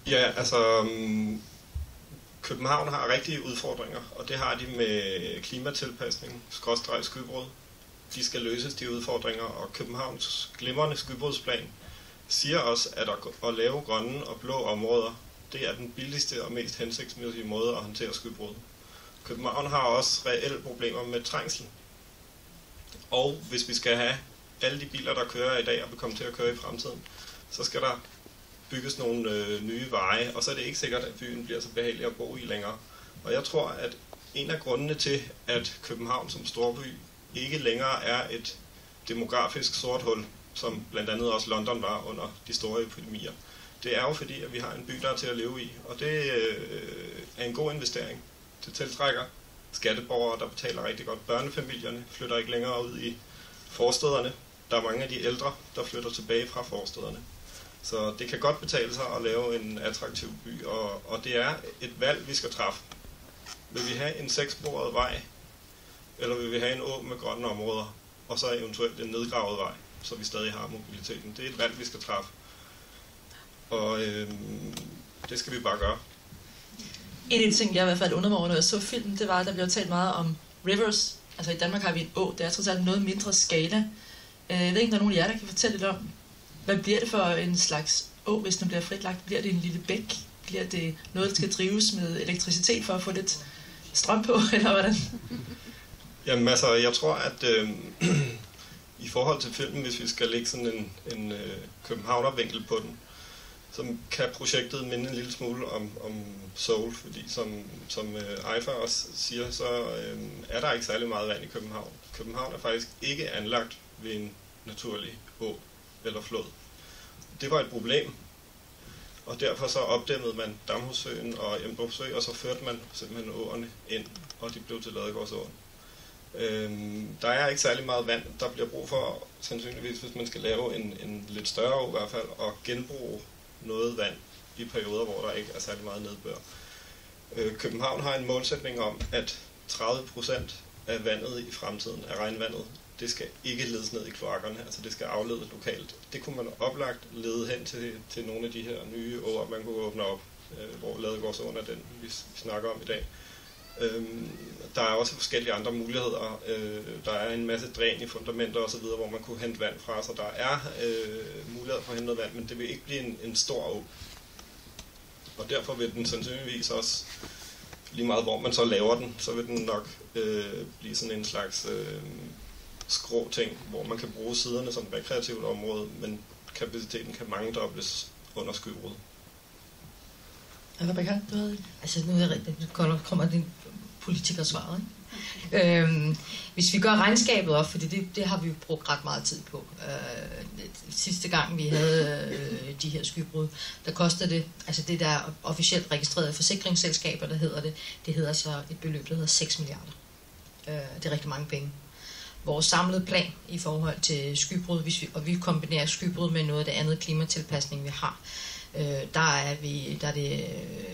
Ja, altså København har rigtige udfordringer, og det har de med klimatilpasning, skybrud. De skal løses, de udfordringer, og Københavns glimrende skybrudsplan siger også, at at lave grønne og blå områder, det er den billigste og mest hensigtsmæssige måde at håndtere skybrud. København har også reelle problemer med trængsel. Og hvis vi skal have alle de biler, der kører i dag og vil komme til at køre i fremtiden, så skal der bygges nogle nye veje, og så er det ikke sikkert, at byen bliver så behagelig at bo i længere. Og jeg tror, at en af grundene til, at København som storby ikke længere er et demografisk sort hul, som blandt andet også London var under de store epidemier, det er jo fordi, at vi har en by, der er til at leve i, og det er en god investering. Det tiltrækker skatteborgere, der betaler rigtig godt. Børnefamilierne flytter ikke længere ud i forstæderne. Der er mange af de ældre, der flytter tilbage fra forstæderne. Så det kan godt betale sig at lave en attraktiv by, og det er et valg, vi skal træffe. Vil vi have en 6-sporet vej, eller vil vi have en å med grønne områder, og så eventuelt en nedgravet vej, så vi stadig har mobiliteten? Det er et valg, vi skal træffe. Og det skal vi bare gøre. En af de ting, jeg i hvert fald undrede mig over, når jeg så filmen, det var, at der blev talt meget om rivers. Altså i Danmark har vi en å, det er trods alt noget mindre skala. Jeg ved ikke, der er nogen af jer, der kan fortælle lidt om, hvad bliver det for en slags å, hvis den bliver fritlagt? Bliver det en lille bæk? Bliver det noget, der skal drives med elektricitet for at få lidt strøm på, eller hvordan? Jamen altså, jeg tror, at i forhold til filmen, hvis vi skal lægge sådan en københavnervinkel på den, så kan projektet minde en lille smule om Seoul, fordi som Eifer også siger, så er der ikke særlig meget vand i København. København er faktisk ikke anlagt ved en naturlig å eller flod. Det var et problem, og derfor så opdæmmede man Damhussøen og Emdrupsø, og så førte man simpelthen åerne ind, og de blev til Ladegårdsåen. Der er ikke særlig meget vand. Der bliver brug for, sandsynligvis, hvis man skal lave en lidt større å i hvert fald, og genbruge noget vand i perioder, hvor der ikke er særlig meget nedbør. København har en målsætning om, at 30% af vandet i fremtiden, af regnvandet, det skal ikke ledes ned i kloakkerne, altså det skal afledes lokalt. Det kunne man oplagt lede hen til nogle af de her nye åer, man kunne åbne op, hvor Ladegårdsåen er den, vi snakker om i dag. Der er også forskellige andre muligheder. Der er en masse dræn i fundamenter og så videre, hvor man kunne hente vand fra, så der er muligheder for at hente noget vand, men det vil ikke blive en stor å. Og derfor vil den sandsynligvis også, lige meget hvor man så laver den, så vil den nok blive sådan en slags skrå ting, hvor man kan bruge siderne som et rekreativt område, men kapaciteten kan mangedobles under skybrud. Rebecca, du havde... Altså nu kommer det politikersvaret, ikke? Hvis vi gør regnskabet op, fordi det har vi jo brugt ret meget tid på. Sidste gang vi havde de her skybrud, der koster det, altså det der officielt registrerede forsikringsselskaber, der hedder det hedder så et beløb, der hedder 6 milliarder. Det er rigtig mange penge. Vores samlede plan i forhold til skybrud, og vi kombinerer skybrud med noget af det andet klimatilpasning, vi har, der er det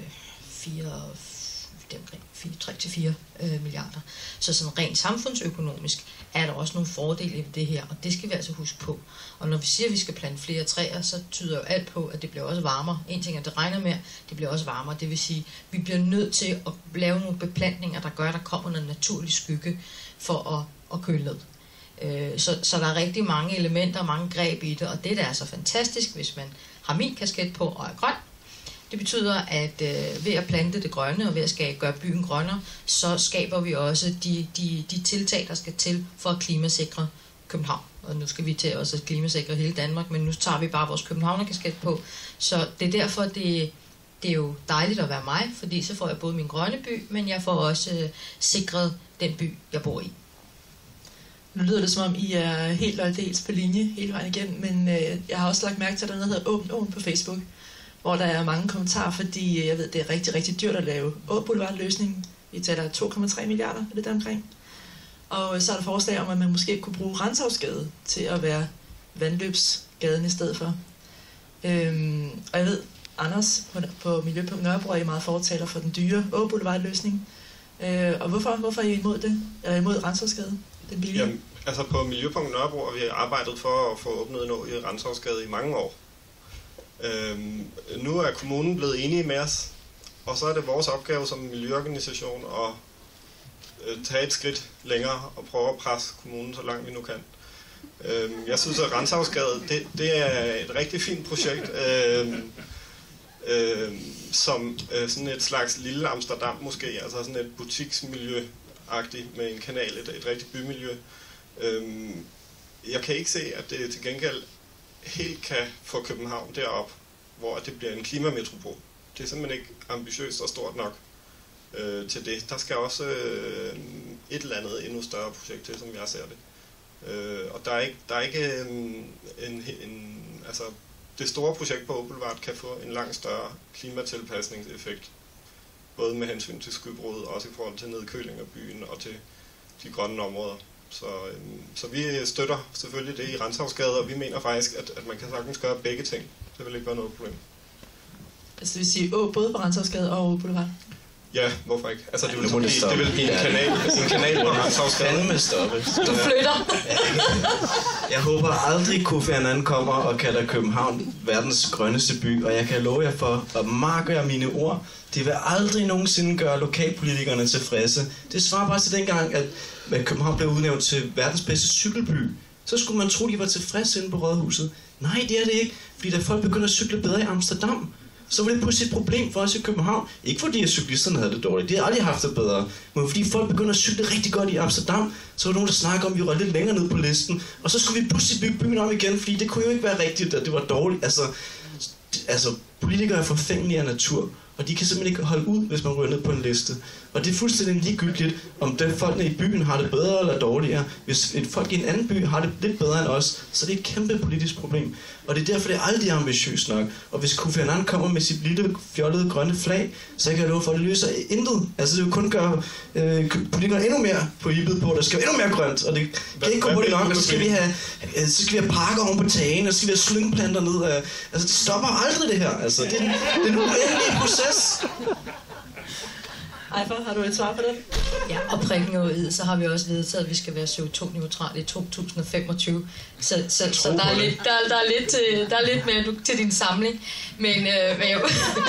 3-4 milliarder. Så sådan rent samfundsøkonomisk er der også nogle fordele ved det her, og det skal vi altså huske på. Og når vi siger, at vi skal plante flere træer, så tyder jo alt på, at det bliver også varmere. En ting er, at det regner mere, det bliver også varmere. Det vil sige, at vi bliver nødt til at lave nogle beplantninger, der gør, at der kommer noget naturlig skygge for at køle ned. Så der er rigtig mange elementer og mange greb i det, og det der er så fantastisk, hvis man har min kasket på og er grøn. Det betyder, at ved at plante det grønne og ved at gøre byen grønnere, så skaber vi også de tiltag, der skal til for at klimasikre København. Og nu skal vi til også at klimasikre hele Danmark, men nu tager vi bare vores københavnerkasket på. Så det er derfor, det er jo dejligt at være mig, fordi så får jeg både min grønne by, men jeg får også sikret den by, jeg bor i. Nu lyder det som om, I er helt og aldeles på linje hele vejen igennem, men jeg har også lagt mærke til, at der er noget, der hedder Åbn Åen på Facebook, hvor der er mange kommentarer, fordi jeg ved, det er rigtig, rigtig dyrt at lave Å-boulevardløsningen. Vi taler 2,3 milliarder, lidt omkring. Og så er der forslag om, at man måske kunne bruge Rantzausgade til at være vandløbsgaden i stedet for. Og jeg ved, Anders på Miljøpunkt Nørrebro er meget fortaler for den dyre Å-boulevardløsning. Og hvorfor er I imod det? Eller imod Rantzausgade? Den billige? Jamen, altså på Miljøpunkt Nørrebro har vi arbejdet for at få åbnet en å i Rantzausgade i mange år. Nu er kommunen blevet enige med os, og så er det vores opgave som miljøorganisation at tage et skridt længere og prøve at presse kommunen så langt vi nu kan. Jeg synes, at Rantzausgade, det er et rigtig fint projekt, som sådan et slags lille Amsterdam måske, altså sådan et butiksmiljø-agtigt med en kanal, et rigtigt bymiljø. Jeg kan ikke se, at det til gengæld helt kan få København derop, hvor det bliver en klimametropol. Det er simpelthen ikke ambitiøst og stort nok til det. Der skal også et eller andet endnu større projekt til, som jeg ser det. Og der er ikke altså det store projekt på Åboulevard kan få en langt større klimatilpasningseffekt, både med hensyn til skybrud og også i forhold til nedkøling af byen og til de grønne områder. Så vi støtter selvfølgelig det i Rantzausgade, og vi mener faktisk, at man kan sagtens gøre begge ting. Det vil ikke være noget problem. Altså det vil sige både på Rantzausgade og Åboulevard? Ja, hvorfor ikke? Altså det vil blive en kanal på Rantzausgade. Med stoppe. Du flytter. Jeg håber aldrig, Kofi Annan kommer og kalder København verdens grønneste by, og jeg kan love jer for, at marker jeg mine ord, det vil aldrig nogensinde gøre lokalpolitikerne tilfredse. Det svarer bare til dengang, at København blev udnævnt til verdens bedste cykelby. Så skulle man tro, de var tilfredse inde på Rådhuset. Nej, det er det ikke, fordi da folk begynder at cykle bedre i Amsterdam, så var det pludselig et problem for os i København. Ikke fordi at cyklisterne havde det dårligt, de havde aldrig haft det bedre, men fordi folk begyndte at cykle rigtig godt i Amsterdam, så var der nogen, der snakkede om, at vi var lidt længere ned på listen, og så skulle vi pludselig bygge byen om igen, fordi det kunne jo ikke være rigtigt, at det var dårligt. Altså politikere er forfængelige af natur, og de kan simpelthen ikke holde ud, hvis man ryger ned på en liste. Og det er fuldstændig ligegyldigt, om den folkene i byen har det bedre eller dårligere. Hvis et folk i en anden by har det lidt bedre end os, så det er et kæmpe politisk problem. Og det er derfor, det er aldrig ambitiøst nok. Og hvis Kofi Annan kommer med sit lille fjollede grønne flag, så kan jeg love for, at det løser intet. Altså det vil kun gøre politikerne endnu mere på hippet på, der skal være endnu mere grønt. Og det kan ikke gå hurtigt nok, og så skal vi have parker oven på tagen, og så skal vi have slyngplanter ned. Altså det stopper aldrig det her. Altså det er en uendelig proces. Ejfer, har du et svar på det? Ja, og prikken over i, så har vi også vedtaget, at vi skal være CO2-neutrale i 2025. Så der er lidt mere til din samling. Men jeg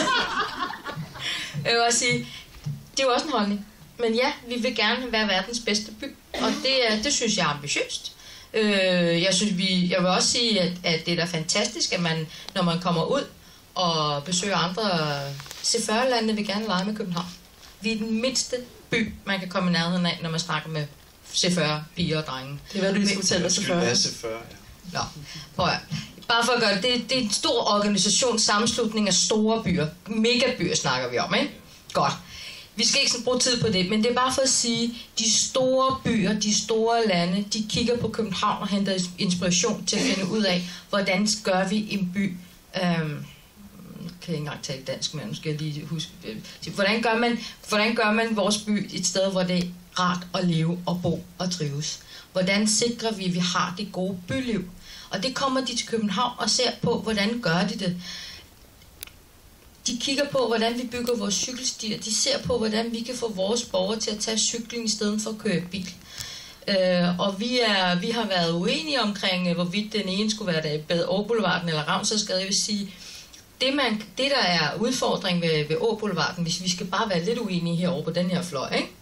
vil også sige, det er jo også en holdning. Men ja, vi vil gerne være verdens bedste by, og det synes jeg er ambitiøst. Jeg vil også sige, at det er da fantastisk, at man, når man kommer ud og besøger andre C40-lande, vil gerne lege med København. Vi er den mindste by, man kan komme i nærheden af, når man snakker med C40 piger og drenge. Det var du lige skulle tælle C40. C40, ja. Nå, prøv at. Bare for at gøre det. Det er en stor organisation, sammenslutning af store byer. Megabyer snakker vi om, ikke? Godt. Vi skal ikke sådan bruge tid på det, men det er bare for at sige, de store byer, de store lande, de kigger på København og henter inspiration til at finde ud af, hvordan gør vi en by. Jeg kan ikke engang tale dansk, men nu skal jeg lige huske. Hvordan gør man vores by et sted, hvor det er rart at leve og bo og trives? Hvordan sikrer vi, at vi har det gode byliv? Og det kommer de til København og ser på, hvordan gør de det. De kigger på, hvordan vi bygger vores cykelstier. De ser på, hvordan vi kan få vores borgere til at tage cykling i stedet for at køre bil. Og vi har været uenige omkring, hvorvidt den ene skulle være der Åboulevarden eller Rantzausgade. Jeg vil sige, det der er udfordring ved Åboulevarden, hvis vi skal bare være lidt uenige herovre på den her fløj, ikke?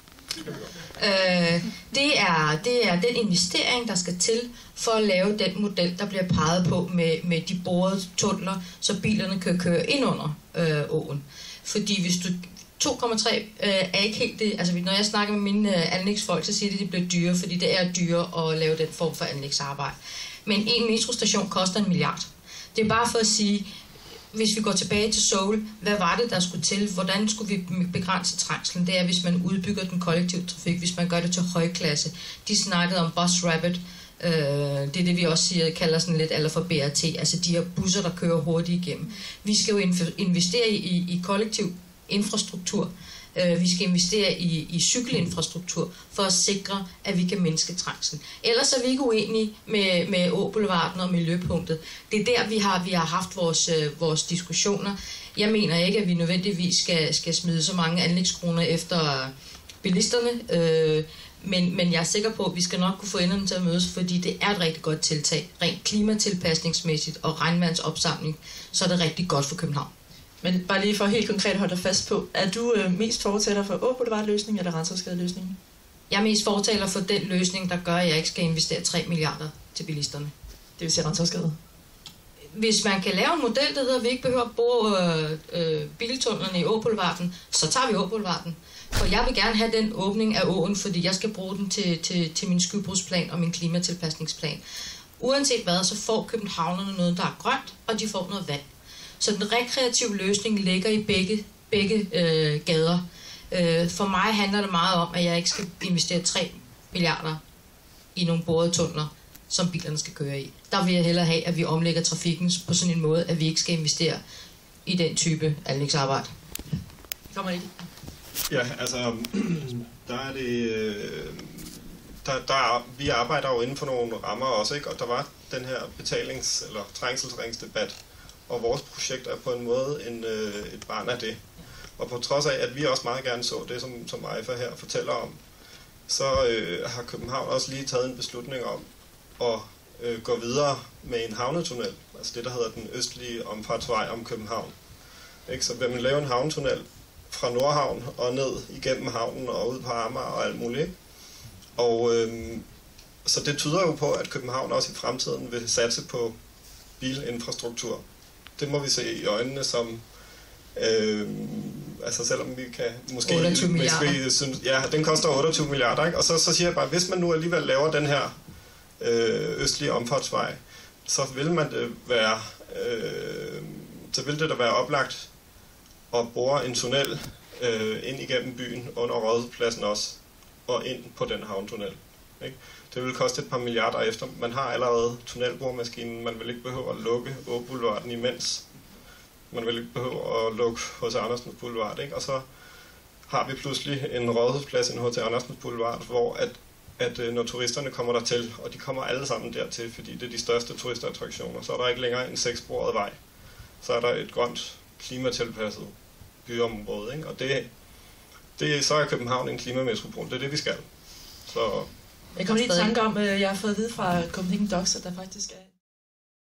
Det er den investering, der skal til for at lave den model, der bliver peget på med de borede tunneler, så bilerne kan køre ind under åen. Fordi hvis du 2,3 er ikke helt det. Altså når jeg snakker med mine anlægsfolk, så siger de, at det bliver dyre, fordi det er dyre at lave den form for anlægsarbejde. Men en metrostation koster 1 milliard. Det er bare for at sige, hvis vi går tilbage til Seoul, hvad var det, der skulle til? Hvordan skulle vi begrænse trængslen? Det er, hvis man udbygger den kollektive trafik, hvis man gør det til højklasse. De snakkede om bus rapid. Det er det, vi også kalder sådan lidt eller for BRT, altså de her busser, der kører hurtigt igennem. Vi skal jo investere i kollektiv infrastruktur. Vi skal investere i cykelinfrastruktur for at sikre, at vi kan mindske trængslen. Ellers er vi ikke uenige med Åboulevarden og Miljøpunktet. Det er der, vi har haft vores diskussioner. Jeg mener ikke, at vi nødvendigvis skal smide så mange anlægskroner efter bilisterne. Men jeg er sikker på, at vi skal nok kunne få enderne til at mødes, fordi det er et rigtig godt tiltag. Rent klimatilpasningsmæssigt og regnvandsopsamling, så er det rigtig godt for København. Men bare lige for helt konkret holde dig fast på, er du mest fortaler for Åboulevard-løsningen eller Rantzauskade-løsningen? Jeg er mest fortaler for den løsning, der gør, at jeg ikke skal investere 3 milliarder til bilisterne. Det vil sige Rantzauskade. Hvis man kan lave en model, der hedder, at vi ikke behøver at bruge biltunnelerne i Åboulevarden, så tager vi Åboulevarden. For jeg vil gerne have den åbning af åen, fordi jeg skal bruge den til min skybrudsplan og min klimatilpasningsplan. Uanset hvad, så får københavnerne noget, der er grønt, og de får noget vand. Så den rekreative løsning ligger i begge gader. For mig handler det meget om, at jeg ikke skal investere 3 milliarder i nogle borede tunneler, som bilerne skal køre i. Der vil jeg hellere have, at vi omlægger trafikken på sådan en måde, at vi ikke skal investere i den type anlægsarbejde. Kommer ikke. Ja, altså, der er det... vi arbejder jo inden for nogle rammer også, ikke? Og der var den her betalings- eller trængselsringsdebat, og vores projekt er på en måde et barn af det. Og på trods af, at vi også meget gerne så det, som Aifa her fortæller om, så har København også lige taget en beslutning om at gå videre med en havnetunnel, altså det, der hedder den østlige omfartsvej om København. Ikke? Så vil man lave en havnetunnel fra Nordhavn og ned igennem havnen og ud på Amager og alt muligt. Og så det tyder jo på, at København også i fremtiden vil satse på bilinfrastruktur. Det må vi se i øjnene som... altså selvom vi kan måske... 28 milliarder. Synes, ja, den koster 28 milliarder, ikke? Og så siger jeg bare, hvis man nu alligevel laver den her østlige omfartsvej, så vil man det være... så vil det da være oplagt at bore en tunnel ind igennem byen under Rådhuspladsen også, og ind på den havntunnel. Ikke? Det vil koste et par milliarder efter. Man har allerede tunnelboremaskinen, man vil ikke behøve at lukke Åboulevarden imens. Man vil ikke behøve at lukke H.C. Andersens Boulevard, ikke? Og så har vi pludselig en Rådhusplads, en H.C. Andersens Boulevard, hvor at når turisterne kommer dertil, og de kommer alle sammen dertil, fordi det er de største turistattraktioner, så er der ikke længere en 6-sporet vej. Så er der et grønt, klimatilpasset byområde, ikke? Og så er København en klimametropol. Det er det, vi skal. Så... Jeg kommer lige i tanke om, jeg har fået at vide fra Copenhagen Docs, at der faktisk er